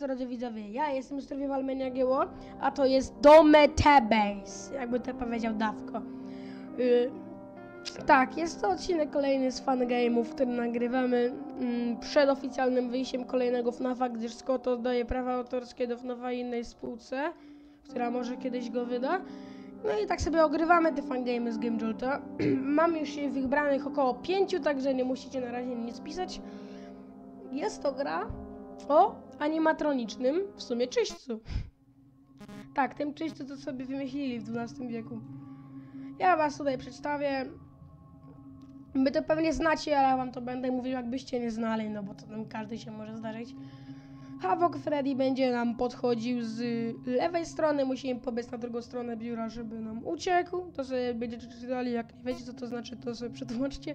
drodzy widzowie, ja jestem Survival Maniagieło, a to jest Dometebase, jakby to powiedział Dawko. Tak, jest to odcinek kolejny z Fangame'ów, który nagrywamy przed oficjalnym wyjściem kolejnego FNAFa, gdyż Scott oddaje prawa autorskie do FNAFa innej spółce, która może kiedyś go wyda. No i tak sobie ogrywamy te Fangame'y z Game Jolta. Mam już ich wybranych około 5, także nie musicie na razie nic pisać. Jest to gra o animatronicznym, w sumie, czyśćcu. Tak, tym czyśćcu to sobie wymyślili w XII wieku. Ja was tutaj przedstawię. Wy to pewnie znacie, ale ja wam to będę mówił, jakbyście nie znali, no bo to tam każdy się może zdarzyć. Havoc Freddy będzie nam podchodził z lewej strony, musimy pobiec na drugą stronę biura, żeby nam uciekł. To sobie będziecie czytali, jak nie wiecie co to znaczy, to sobie przetłumaczcie.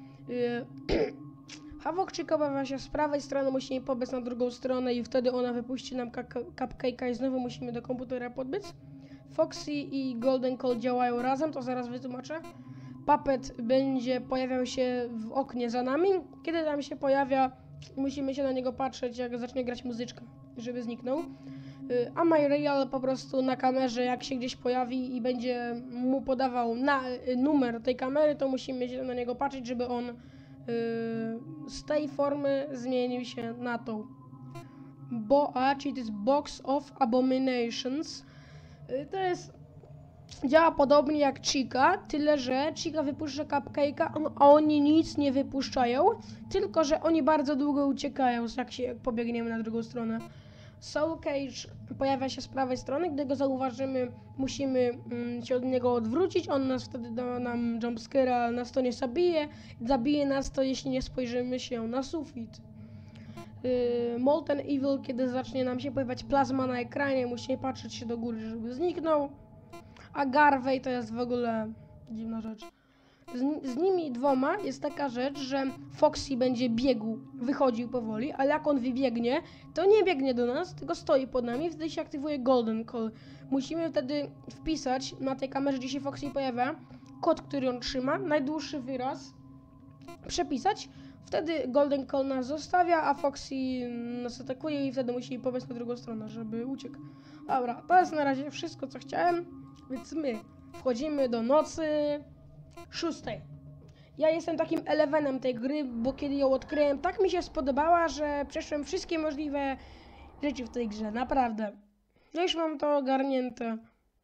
Havokczyk pojawia się z prawej strony, musimy pobiec na drugą stronę i wtedy ona wypuści nam cupcake'a i znowu musimy do komputera podbiec. Foxy i Golden Call działają razem, to zaraz wytłumaczę. Puppet będzie pojawiał się w oknie za nami. Kiedy tam się pojawia, musimy się na niego patrzeć, jak zacznie grać muzyczka, żeby zniknął. A MyReal po prostu na kamerze, jak się gdzieś pojawi i będzie mu podawał numer tej kamery, to musimy się na niego patrzeć, żeby on z tej formy zmienił się na tą. BOA, czyli to jest Box of Abominations. To jest... Działa podobnie jak Chica, tyle że Chica wypuszcza cupcake'a, a oni nic nie wypuszczają, tylko że oni bardzo długo uciekają, jak się pobiegniemy na drugą stronę. Soul Cage pojawia się z prawej strony, gdy go zauważymy, musimy się od niego odwrócić, on nas wtedy da nam jumpscare'a, nas to nie zabije nas to, jeśli nie spojrzymy się na sufit. Molten Evil, kiedy zacznie nam się pojawiać plazma na ekranie, musimy patrzeć się do góry, żeby zniknął. A Garvey to jest w ogóle dziwna rzecz. Z nimi dwoma jest taka rzecz, że Foxy będzie biegł, wychodził powoli, ale jak on wybiegnie, to nie biegnie do nas, tylko stoi pod nami, wtedy się aktywuje Golden Call. Musimy wtedy wpisać na tej kamerze, gdzie się Foxy pojawia, kod, który on trzyma, najdłuższy wyraz, przepisać, wtedy Golden Call nas zostawia, a Foxy nas atakuje i wtedy musi pobiec na drugą stronę, żeby uciekł. Dobra, to jest na razie wszystko, co chciałem. Więc my wchodzimy do nocy 6. Ja jestem takim elevenem tej gry, bo kiedy ją odkryłem, tak mi się spodobała, że przeszłem wszystkie możliwe rzeczy w tej grze, naprawdę. No już mam to ogarnięte.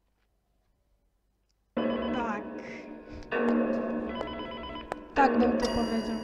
Tak. Tak bym to powiedział.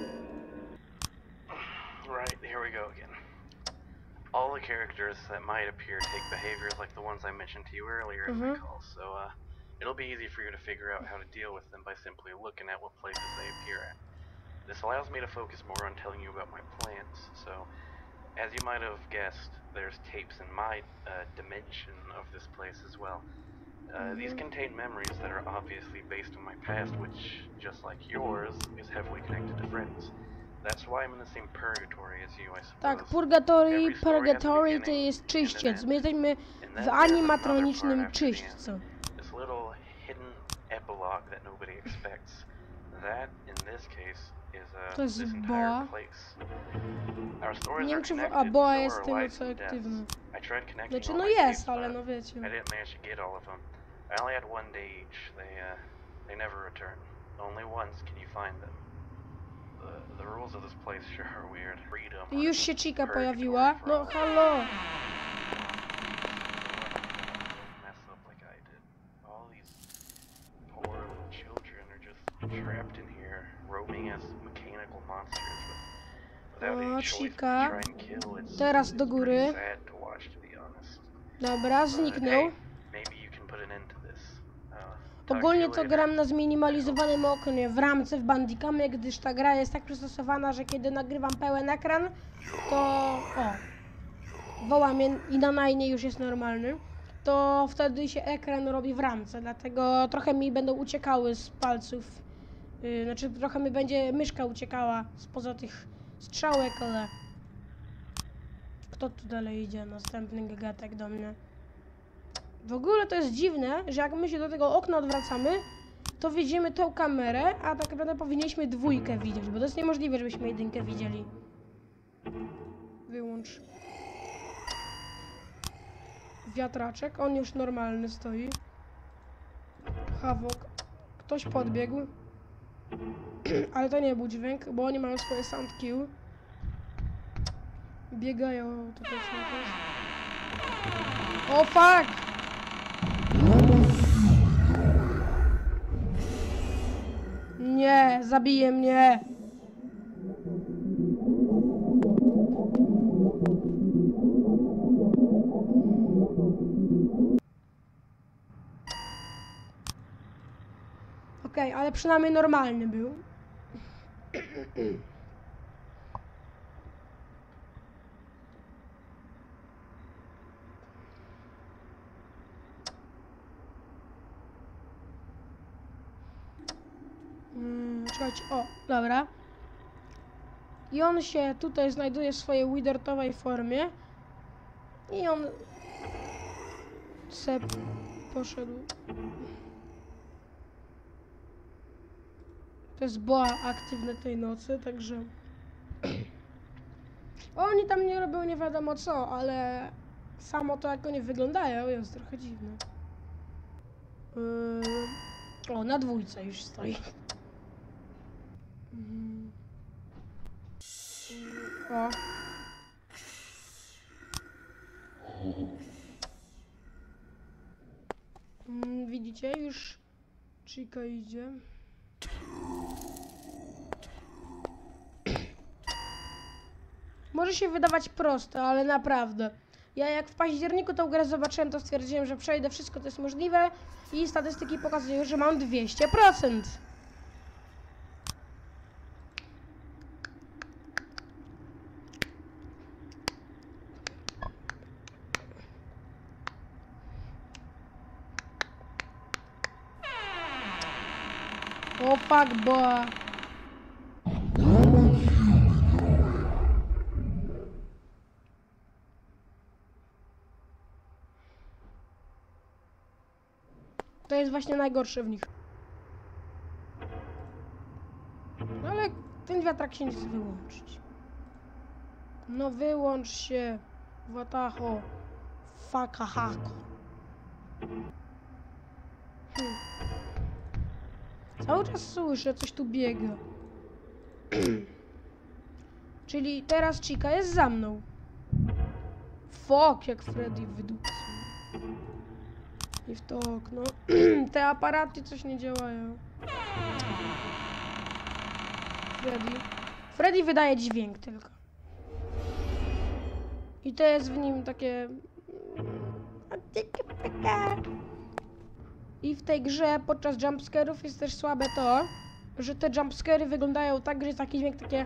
Right, here we go again. All the characters that might appear take behaviors like the ones I mentioned to you earlier in my call, so it'll be easy for you to figure out how to deal with them by simply looking at what places they appear at. This allows me to focus more on telling you about my plans, so as you might have guessed, there's tapes in my dimension of this place as well. These contain memories that are obviously based on my past, which, just like yours, is heavily connected to friends. That's why I'm in the same purgatory as you, I suppose. Tak, purgatory to jest czyściec. My jesteśmy w animatronicznym czyśćcu. This little hidden epilogue that nobody expects. That, in this case, is to jest this entire Boa. place. Our stories Nie are wiem, czy connected, Boa so jest are tym, lives co and deaths. aktywny. I tried connecting Znaczy, all no my jest, tapes, ale but no wiecie. I didn't manage to get all of them. I only had one day each. They never return. Only once can you find them. The rules of this place sure are weird. Freedom. Już się Chica pojawiła. No halo. Mess up like I did. All these poor little children are just trapped in here, roaming as mechanical monsters without any choice to Chica. try and kill. It's Teraz do góry. pretty sad to watch, to be honest. Dobra, zniknął. Hey, maybe you can put an end to this. Talk to Ogólnie you to later. gram na zminimalizowanym oknie w ramce w Bandicamie, gdyż ta gra jest tak przystosowana, że kiedy nagrywam pełen ekran, to woła mnie i na najnie już jest normalny, to wtedy się ekran robi w ramce, dlatego trochę mi będą uciekały z palców, znaczy trochę mi będzie myszka uciekała spoza tych strzałek, ale kto tu dalej idzie? Następny gagatek do mnie. W ogóle to jest dziwne, że jak my się do tego okna odwracamy, to widzimy tą kamerę, a tak naprawdę powinniśmy dwójkę widzieć, bo to jest niemożliwe, żebyśmy jedynkę widzieli. Wyłącz. wiatraczek, on już normalny stoi. Havok. Ktoś podbiegł. Ale to nie był dźwięk, bo oni mają swoje sound cue. Biegają tutaj cały czas. O fuck! Nie, zabije mnie! Okej, ale przynajmniej normalny był. Czekajcie, o, dobra. I on się tutaj znajduje w swojej widertowej formie. I on se poszedł. To jest boa aktywne tej nocy, także... Oni tam nie robią nie wiadomo co, ale... Samo to jak oni wyglądają jest trochę dziwne. O, na dwójce już stoi. O. Widzicie? Już Chica idzie. Może się wydawać proste, ale naprawdę. Ja jak w październiku tą grę zobaczyłem, to stwierdziłem, że przejdę wszystko, to jest możliwe. I statystyki pokazują, że mam 200%. O fuck, boa. To jest właśnie najgorsze w nich. No ale ten wiatrak się nie chce wyłączyć. No wyłącz się, Wataho, Fakahako. Cały czas słyszę, coś tu biega. Czyli teraz Chica jest za mną. Fuck, jak Freddy wydupcył. I w to okno. Te aparaty coś nie działają. Freddy wydaje dźwięk tylko. I to jest w nim takie... I w tej grze podczas jumpscarów jest też słabe to, że te jumpscary wyglądają tak, że jest taki dźwięk takie...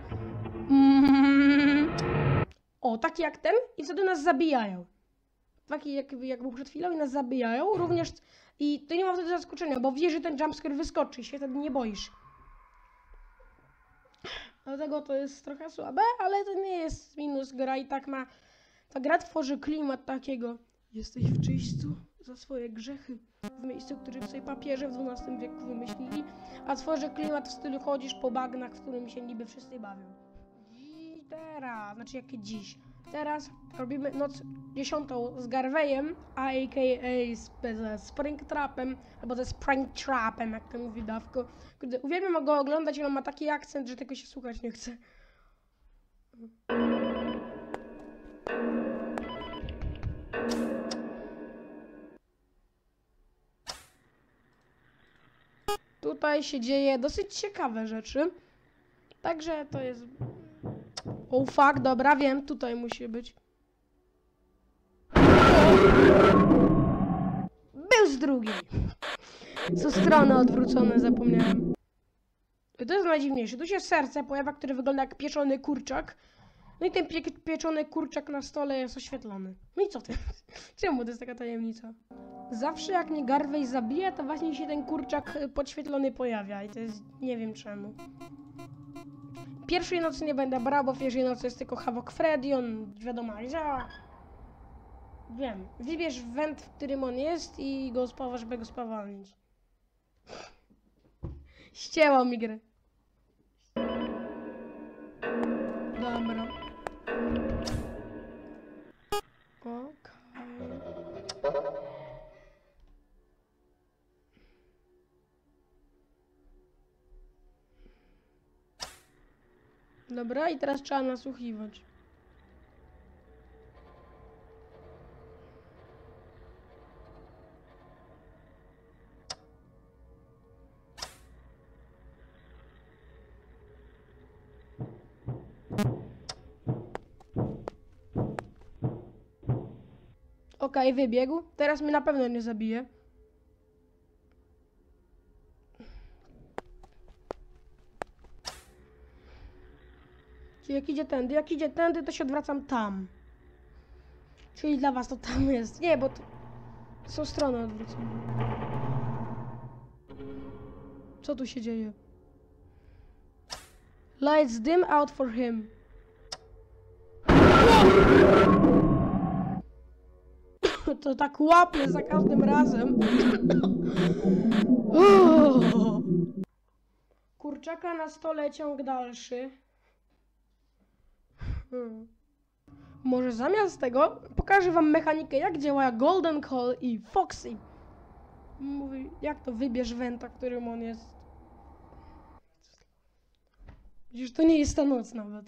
O, taki jak ten i wtedy nas zabijają. Taki jak był przed chwilą i nas zabijają również. I to nie ma wtedy zaskoczenia, bo wiesz, że ten jumpscare wyskoczy i się wtedy nie boisz. Dlatego to jest trochę słabe, ale to nie jest minus. Gra i tak ma... Ta gra tworzy klimat takiego. Jesteś w czyśćcu za swoje grzechy. W miejscu, które sobie papieże w XII wieku wymyślili. A tworzy klimat w stylu chodzisz po bagnach, w którym się niby wszyscy bawią. I teraz, znaczy jakie dziś. Teraz robimy noc 10 z Garveyem, a.k.a. ze Springtrapem, albo ze Springtrapem, jak to mówi Dawko. Kurde, uwielbiam go oglądać, ale on ma taki akcent, że tego się słuchać nie chce. Tutaj się dzieje dosyć ciekawe rzeczy. Także to jest... Oh fuck, dobra, wiem, tutaj musi być. Był z drugiej. Co strony odwrócone, zapomniałem. To jest najdziwniejsze. Tu się serce pojawia, które wygląda jak pieczony kurczak. No i ten pieczony kurczak na stole jest oświetlony. No i co ty? Czemu to jest taka tajemnica? Zawsze jak mnie Garvey zabija, to właśnie się ten kurczak podświetlony pojawia. I to jest... nie wiem czemu. Pierwszej nocy nie będę brał, bo w pierwszej nocy jest tylko Havok Freddy, on wiadomo jak działa. Wiem. Wybierz węd, w którym on jest i go spawasz, żeby go spawalnić. Ścięło mi grę. Dobra. Okej. Dobra, i teraz trzeba nasłuchiwać. Okej, wybiegł. Teraz mnie na pewno nie zabije. Jak idzie tędy, to się odwracam tam. Czyli dla was to tam jest. Nie, bo to są strony odwrócone. Co tu się dzieje? Lights dim out for him. To tak łapie za każdym razem. Kurczaka na stole, ciąg dalszy. Może zamiast tego pokażę wam mechanikę, jak działa Golden Call i Foxy. Mówi, jak to wybierz Wenta, którym on jest. Widzisz, to nie jest ta noc nawet.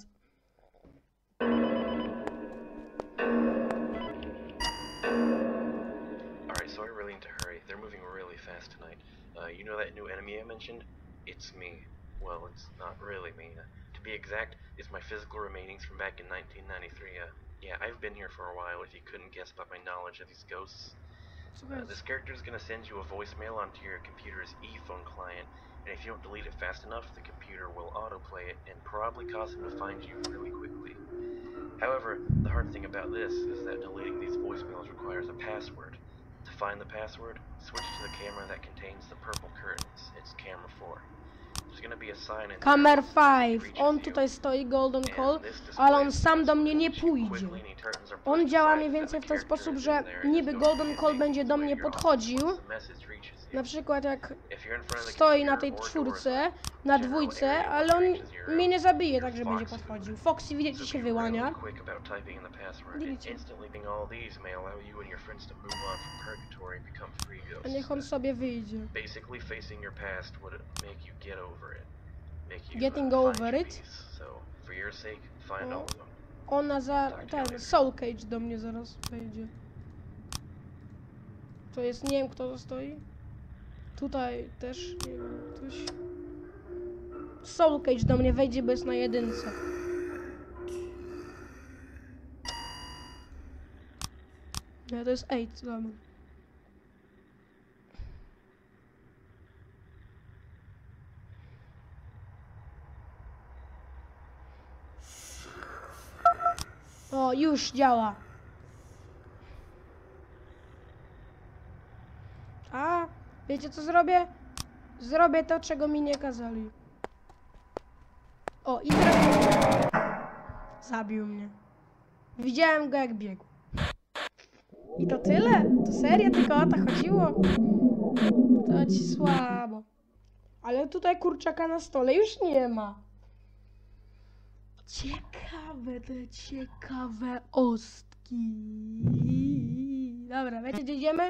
Alright, so I really need to hurry. They're moving really fast tonight. You know that new enemy I mentioned? It's me. Well, it's not really me. To be exact, it's my physical remainings from back in 1993. Yeah, I've been here for a while, if you couldn't guess by my knowledge of these ghosts. This character is going to send you a voicemail onto your computer's e-phone client, and if you don't delete it fast enough, the computer will autoplay it and probably cause him to find you really quickly. However, the hard thing about this is that deleting these voicemails requires a password. To find the password, switch to the camera that contains the purple curtains. It's camera 4. Kamer 5. On tutaj stoi, Golden Call, ale on sam do mnie nie pójdzie. On działa mniej więcej w ten sposób, że niby Golden Call będzie do mnie podchodził. Na przykład jak stoi na tej czwórce, na dwójce, ale on mnie nie zabije, tak że będzie podchodził. Foxy, widzicie, się wyłania. A niech on sobie wyjdzie. Getting over it? Ona ten Soul Cage do mnie zaraz wejdzie. To jest, nie wiem kto to stoi. Tutaj też, nie wiem, ktoś. Soul Cage do mnie wejdzie, bo jest na jedynce. Nie, to jest 8, dobra. O, już działa. A, wiecie co zrobię? Zrobię to, czego mi nie kazali. O, i teraz zabił mnie. Widziałem go, jak biegł. I to tyle? To serio tylko o to chodziło? To ci słabo. Ale tutaj kurczaka na stole już nie ma. Ciekawe, te ciekawe ostki. Dobra, wiecie gdzie idziemy?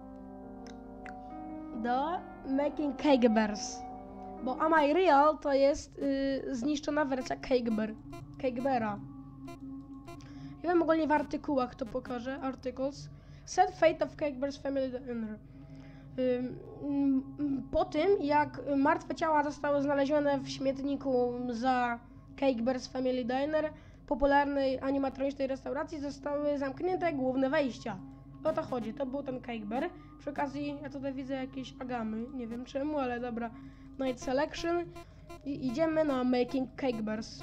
Do Making Cake Bears. Bo Am I Real to jest zniszczona wersja Cake Beara. Ja wiem, ogólnie w artykułach to pokażę. Articles. Sad Fate of Cake Bear's Family Diner. Po tym, jak martwe ciała zostały znalezione w śmietniku za Cake Bear's Family Diner, popularnej animatronicznej restauracji, zostały zamknięte główne wejścia. O to chodzi, to był ten Cake Bear. Przy okazji, ja tutaj widzę jakieś agamy, nie wiem czemu, ale dobra. Night Selection i idziemy na Making Cake Bears.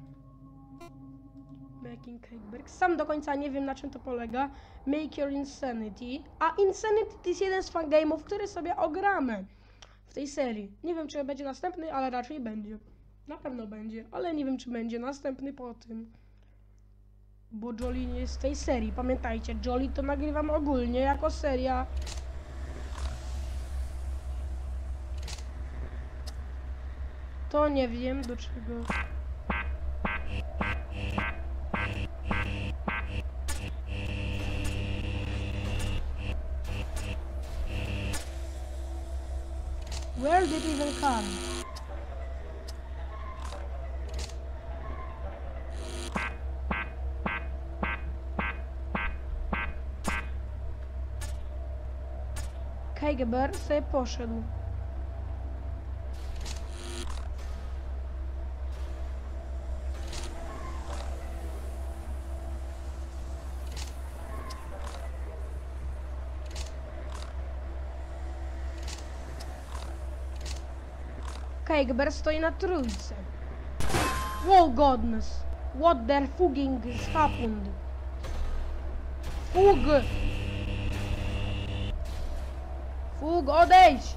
Making Cake Bears. Sam do końca nie wiem, na czym to polega. Make Your Insanity. A Insanity to jest jeden z fangame'ów, który sobie ogramy w tej serii. Nie wiem, czy będzie następny, ale raczej będzie. Na pewno będzie, ale nie wiem, czy będzie następny po tym. Bo Jolly nie jest w tej serii. Pamiętajcie, Jolly to nagrywam ogólnie jako seria. To nie wiem do czego. Where did it even come? KGB sobie poszedł. KGB stoi na trójce. Oh godness. What the fucking happened? Fug! Fug, odejdź!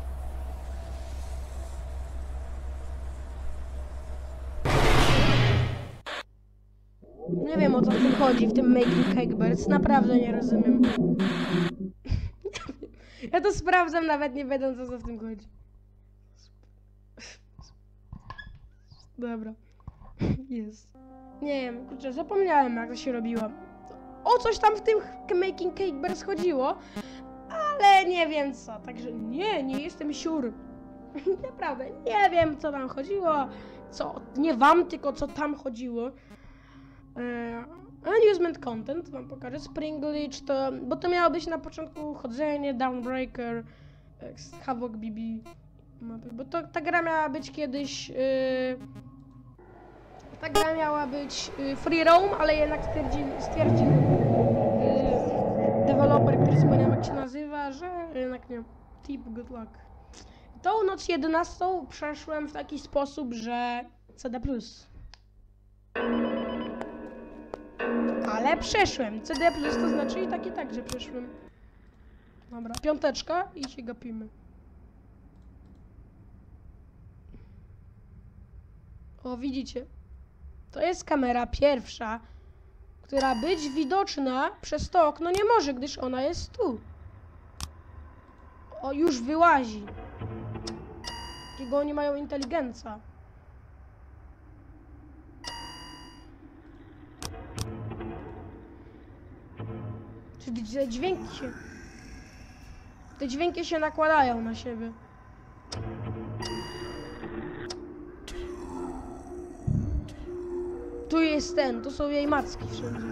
Nie wiem, o co w tym chodzi, w tym Making Cake Birds. Naprawdę nie rozumiem. Ja to sprawdzam, nawet nie wiedząc, o co w tym chodzi. Dobra. Jest. Nie wiem, kurczę, zapomniałem, jak to się robiło. O coś tam w tym Making Cake Birds chodziło, ale nie wiem co, także nie jestem sure. Naprawdę, nie wiem, co tam chodziło, nie wam, tylko co tam chodziło. Amusement content wam pokażę, Spring Glitch, bo to miało być na początku chodzenie, Downbreaker, Havoc BB, bo ta gra miała być kiedyś, ta gra miała być free roam, ale jednak stwierdził deweloper, który zapomniałem jak się nazywa, że jednak nie, tip good luck. Tą noc 11 przeszłem w taki sposób, że CD+. Ale przeszłem. CD+, to znaczy i tak, że przeszłem. Dobra, 5 i się gapimy. O, widzicie? To jest kamera pierwsza, która być widoczna przez to okno nie może, gdyż ona jest tu. O, już wyłazi. Jakiego oni mają inteligencja. Czyli te dźwięki się nakładają na siebie. Tu jest to są jej macki wszędzie.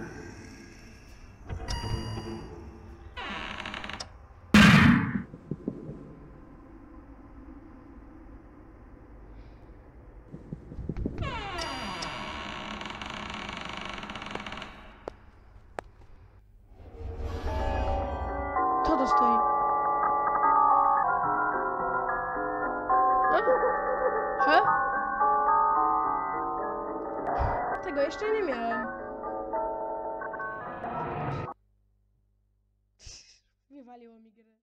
Co to stoi? He? Tego jeszcze nie miałem. Wywaliło mi grę.